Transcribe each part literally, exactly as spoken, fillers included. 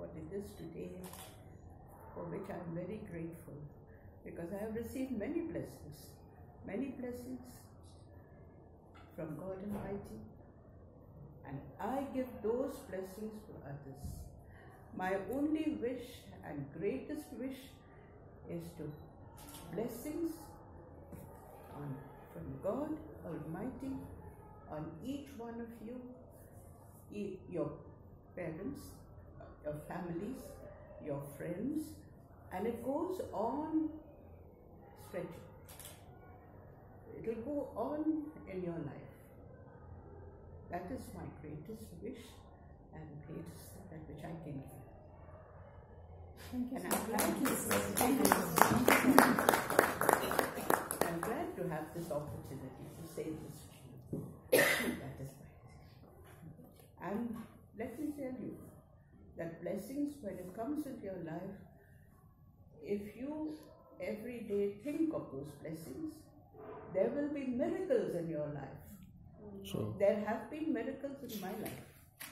what it is today, for which I am very grateful, because I have received many blessings, many blessings from God Almighty, and I give those blessings to others. My only wish and greatest wish is to blessings on, from God Almighty on each one of you, e your parents, your families, your friends, and it goes on stretching. It will go on in your life. That is my greatest wish and greatest that which I can give. Thank you. And I'm glad, Thank you. I'm glad to have this opportunity to say this to you. That is why. And let me tell you that blessings, when it comes into your life, if you every day think of those blessings, there will be miracles in your life. So, There have been miracles in my life.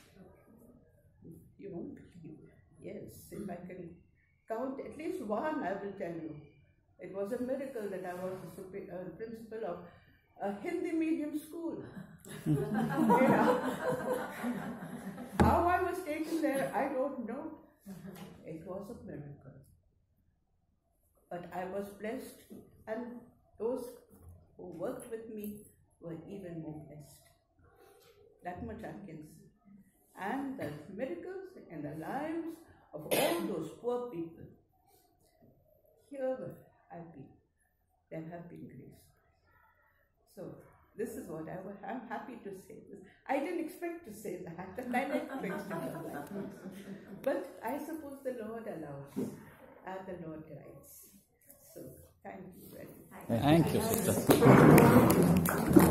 You won't believe. Yes, if I can count at least one, I will tell you. It was a miracle that I was the super, uh, principal of a Hindi medium school. Yeah. How I was taken there, I don't know. It was a miracle. But I was blessed, and those who worked with me were even more blessed. That much I can say. And the miracles in the lives of all those poor people, here I've been. There have been grace. So this is what I was, I'm happy to say this. I didn't expect to say that, and I didn't expect to do that. But I suppose the Lord allows, and the Lord guides. So thank you very much. thank you, sister.